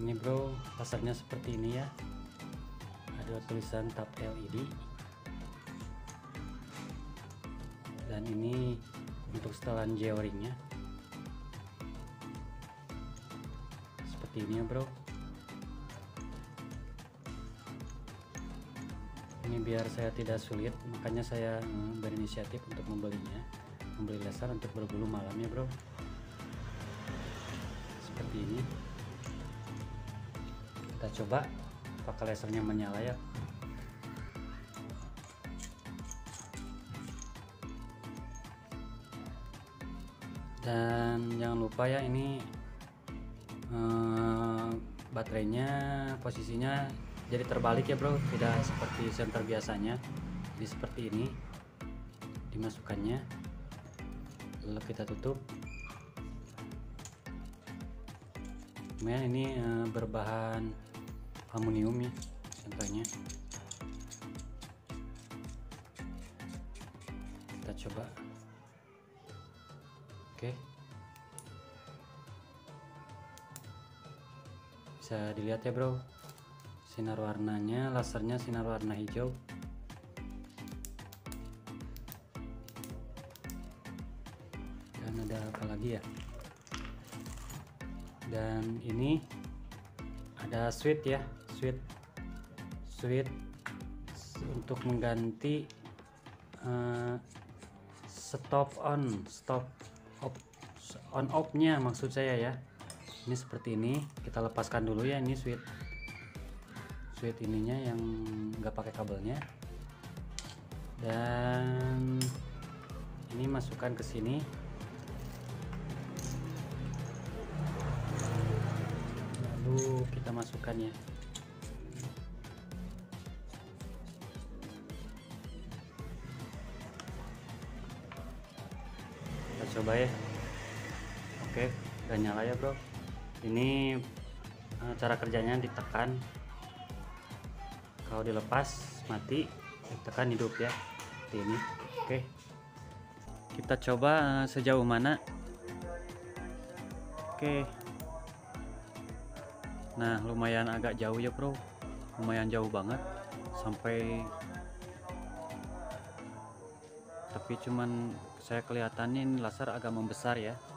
Ini bro, lasernya seperti ini ya, ada tulisan tab LED, dan ini untuk setelan J-ringnya seperti ini ya bro. Ini biar saya tidak sulit, makanya saya berinisiatif untuk membeli laser untuk berbulu malam ya bro. Seperti ini. Kita coba apakah lasernya menyala ya. Dan jangan lupa ya, ini baterainya posisinya jadi terbalik ya bro, tidak seperti senter biasanya. Jadi seperti ini dimasukkannya, lalu kita tutup. Kemudian ini berbahan aluminium ya senternya. Kita coba. Oke, bisa dilihat ya bro, sinar warnanya, lasernya sinar warna hijau. Dan ada apa lagi ya, dan ini ada switch ya, switch untuk mengganti stop on off nya maksud saya ya. Ini seperti ini, kita lepaskan dulu ya, ini switch ininya yang nggak pakai kabelnya, dan ini masukkan ke sini. Lalu kita masukkan ya. Kita coba ya. Oke, udah nyala ya bro. Ini cara kerjanya ditekan, kalau dilepas mati, ditekan hidup ya, seperti ini. Oke, kita coba sejauh mana. Oke, nah lumayan agak jauh ya bro, lumayan jauh banget, sampai, tapi cuman saya kelihatannya ini laser agak membesar ya.